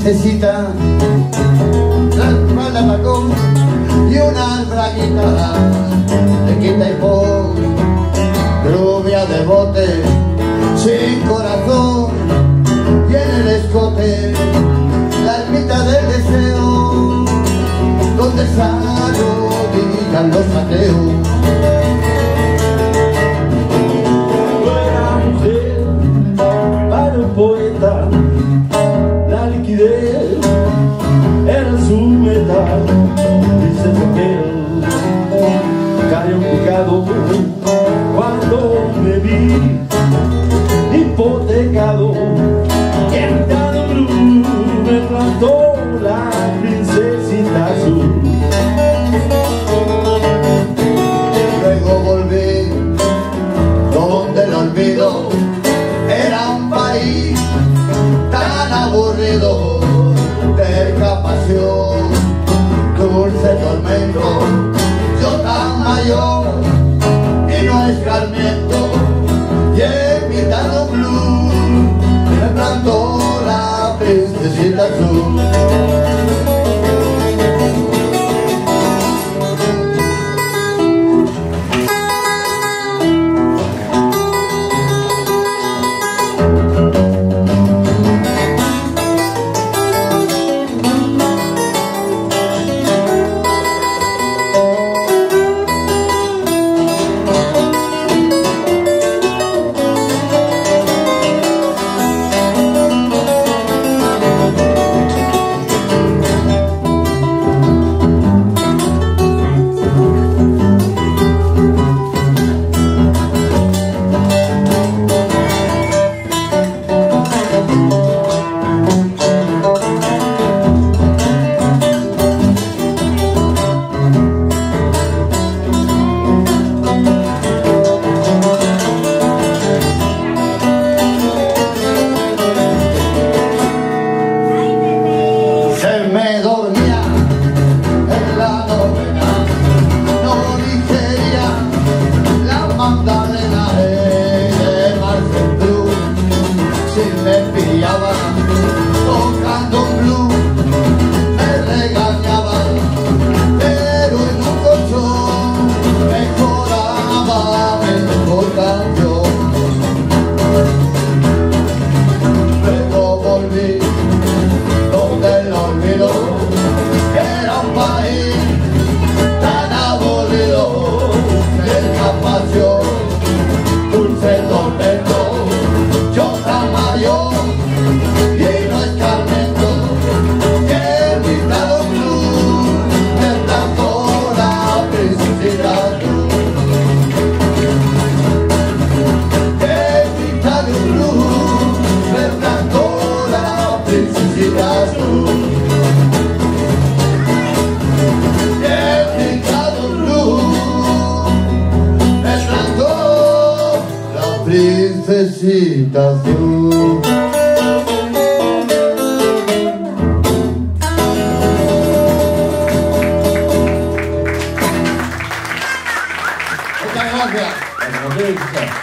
princesita, la espalda tacón y unas braguitas de quita y pon, rubia de bote, sin corazón, y en el escote la ermita del deseo, donde se arrodillan los ateos. Buena mujer para un poeta, la liquidez era su meta, dice el papel, cayó picado cuando me vi hipotecado, y en mitad de blue me plantó la princesita azul. Luego volví donde el olvido era un país tan aburrido, terca pasión, dulce tormento, yo tan mayor y no escarmiento, y en mitad de un blue me plantó la princesita azul. Me dormía en la novena, no digería la magdalena de Marcel Blue. Si me pillaba tocando un blues, me regañaban, pero en un colchón mejoraba mejor canción. Luego volví donde el olvido era un país tan aburrido, cerca pasión, dulce tormento, yo tan mayor y no escarmiento, que en mi lado blue me plantó la princesita azul. En mi lado blue me plantó la princesita azul. Princesita azul. Muchas gracias.